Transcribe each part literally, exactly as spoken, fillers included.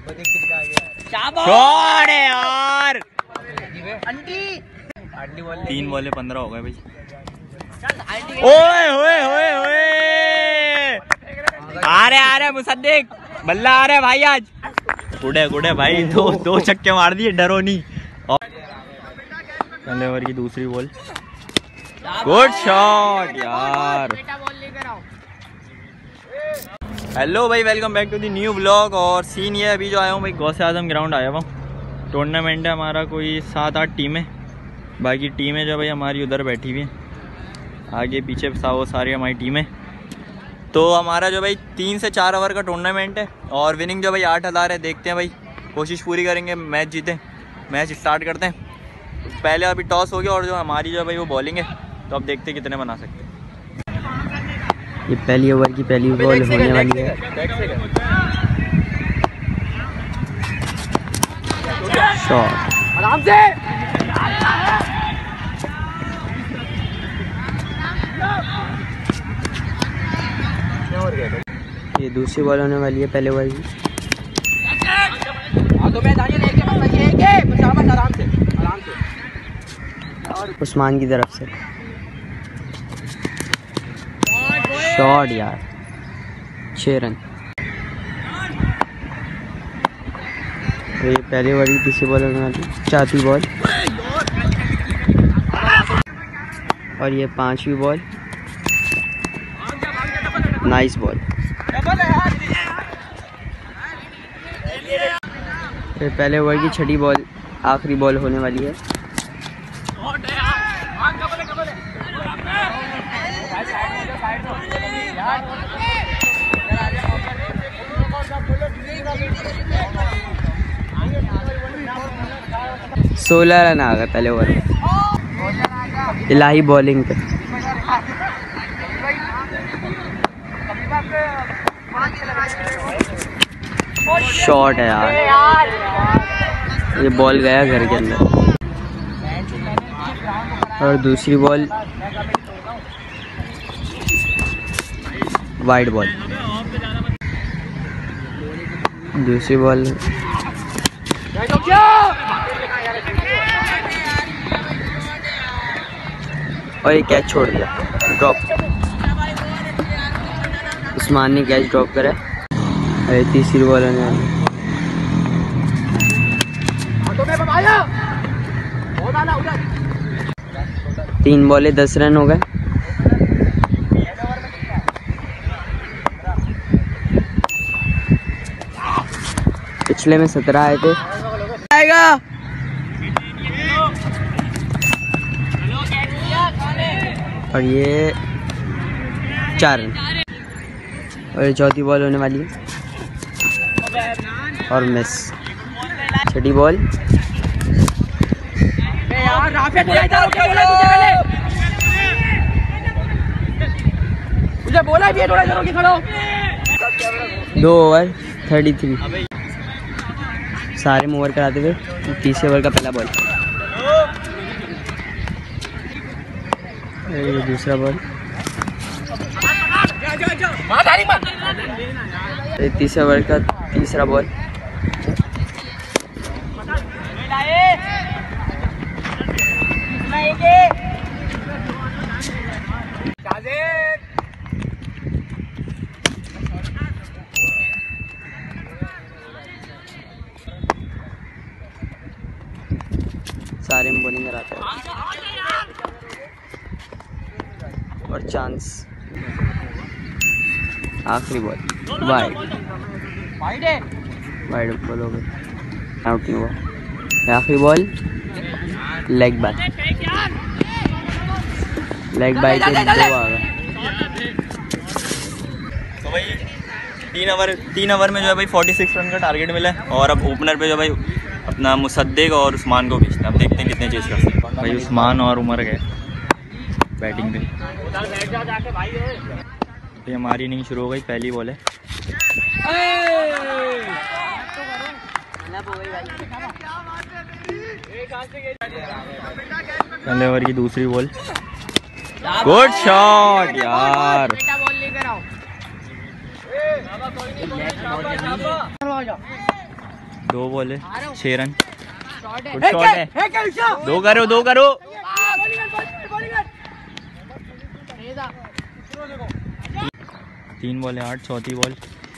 Shot है यार। तीन बॉले पंद्रह हो गए भाई। ओए ओए ओए ओए आ रहे आ रहे मुसद्दिक बल्ला आ रहे भाई आज। गुडे गुडे भाई, दो दो छक्के मार दिए, डरो नहीं। और पहले ओवर की दूसरी बॉल, गुड शॉट यार। हेलो भाई, welcome back to the new vlog. और सीन ये अभी जो आया हूँ भाई, गौसे आजम ग्राउंड आया हुआ। टूर्नामेंट है हमारा, कोई सात आठ टीमें, बाकी टीमें जो भाई हमारी उधर बैठी हुई हैं, आगे पीछे वो सारी हमारी टीमें। तो हमारा जो भाई तीन से चार ओवर का टूर्नामेंट है और विनिंग जो भाई आठ हज़ार है। देखते हैं भाई, कोशिश पूरी करेंगे मैच जीतें। मैच स्टार्ट करते हैं। पहले अभी टॉस हो गया और जो हमारी जो भाई वो बॉलिंग है, तो अब देखते हैं कितने बना सकते हैं। ये पहली ओवर की पहली बॉल होने वाली है। शॉट आराम से। ये दूसरी बॉल होने वाली है पहले ओवर की। उस्मान की तरफ से शॉट यार, छह रन। ये पहले ओवर की तीसरी बॉल होने वाली, चौथी बॉल, और ये पांचवी बॉल, नाइस बॉल। फिर पहले ओवर की छठी बॉल, आखिरी बॉल होने वाली है। सोलह रन आ गए पहले ओवर में। इलाही बॉलिंग पे शॉट है यार, ये बॉल गया घर के अंदर। और दूसरी बॉल वाइड बॉल, दूसरी बॉल और ये कैच छोड़ दिया, ड्रॉप। उस्मान ने कैच ड्रॉप करा। अरे तीसरी बॉल है, तीन बॉले दस रन हो गए। पिछले में सत्रह आए थे। आएगा और ये चार रन। और ये चौथी बॉल होने वाली है और मिस। छठी बॉल, मुझे बोला भी थोड़ा जरूर खड़ो। दो ओवर थर्टी थ्री, सारे में ओवर कराते हुए तीसरे ओवर का पहला बॉल। ये दूसरा बॉल, ये तीसरे ओवर का तीसरा बॉल। सारे में बॉलिंग कराते हैं और चांस। आखिरी बॉल वाइड, वाइड बॉल हो गई, आउट नहीं हुआ। आखिरी ball leg bye, leg bye के दो आ गए। तो भाई तीन ओवर तीन ओवर में जो है भाई छियालीस रन का टारगेट मिला है। और अब ओपनर पे जो भाई अपना मुसद्दिक और उस्मान को भेजना। अब देखते हैं कितने चेज कर सकते हैं। भाई उस्मान और उमर गए बैटिंग पे। तो हमारी इनिंग शुरू हो गई, पहली बॉल है। पहले ओवर की दूसरी बॉल, गुड शॉट यार। दो बॉल है छह रन। गुड शॉट है। दो करो दो करो। तीन बॉल है आठ। चौथी बॉल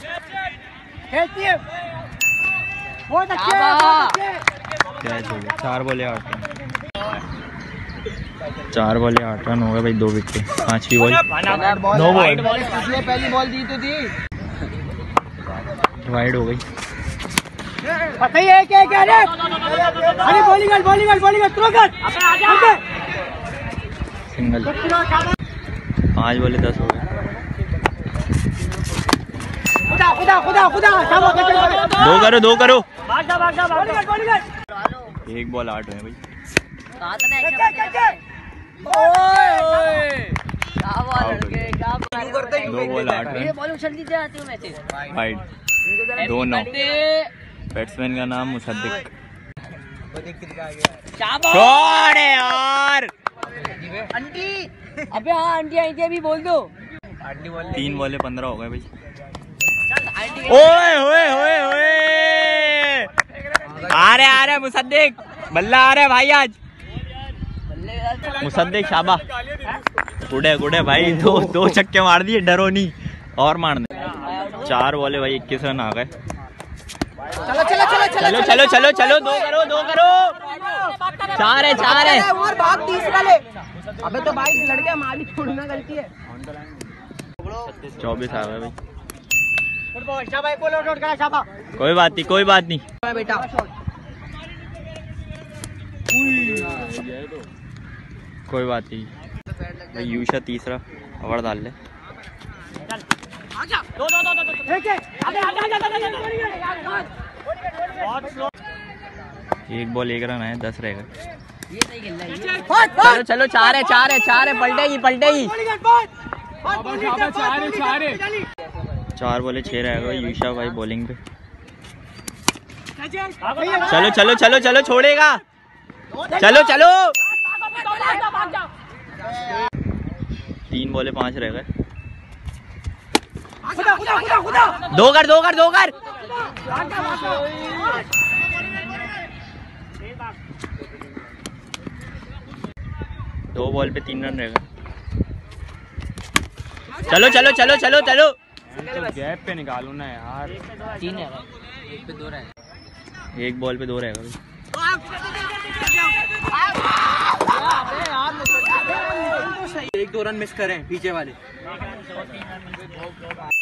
कैच हो गया। चार बॉल है आठ रन। चार बॉल है आठ रन हो गए भाई। दो विकेट। पांचवी बॉल नो बॉल। पहली बॉल दी तो थी, वाइड हो गई। पता ही है क्या कह रहे? अरे बॉलिंग कर बॉलिंग कर बॉलिंग कर थ्रो कर। सिंगल। पांच बॉले दस हो गए। खुदा खुदा खुदा खुदा दो करो दो करो। भाग जा भाग जा बॉलिंग कर बॉलिंग कर। एक बॉल आठ है भाई। ओए ओए क्या बॉल Out हो लड़के गया। क्या करते हैं? दो बॉल आठ रन। ये बॉलिंग जल्दी दे आती हूं मैं से। वाइड। दो नौ। बैट्समैन का नाम मुसद्दिक। शॉट है यार। आंटी अबे हाँ आंटी आई थी अभी बोल दो। तीन बॉले पंद्रह हो गए भाई। ओए ओए ओए ओए आ रहे आ रहे मुसद्दिक। बल्ला आ रहे भाई आज। मुसद्दिक शाबा। गुडे गुडे भाई। दो दो छक्के मार दिए। डरो नहीं और मारने। चार बॉले भाई इक्कीस रन आ गए। चलो चलो चलो चलो चलो चलो चलो दो करो दो करो। चार है चार है। और भाग तीसरा ले। अबे तो भाई लड़के मालिक छोड़ना गलती है। चौबीस आ गए भाई। शाबाश बोलो नोट करा शाबाश। कोई बात नहीं कोई बात नहीं। बेटा कोई बात नहीं भाई। यूशा तीसरा ओवर डाल ले। एक बॉल एक रन है। दस रहेगा। चलो चलो चार है चार है चार है। पलटेगी पलटेगी। चार बॉले छह रहेगा। यूशा भाई बॉलिंग पे। चलो चलो चलो चलो छोड़ेगा। चलो चलो। तीन बॉले पांच रह गए। दो कर दो कर दो कर। दो बॉल पे तीन रन रह गए। चलो चलो चलो चलो चलो। गैप पे निकालो ना यार। तीन है एक पे दो रहे। एक बॉल पे दो रहेगा भाई। एक दो रन मिस करें पीछे वाले।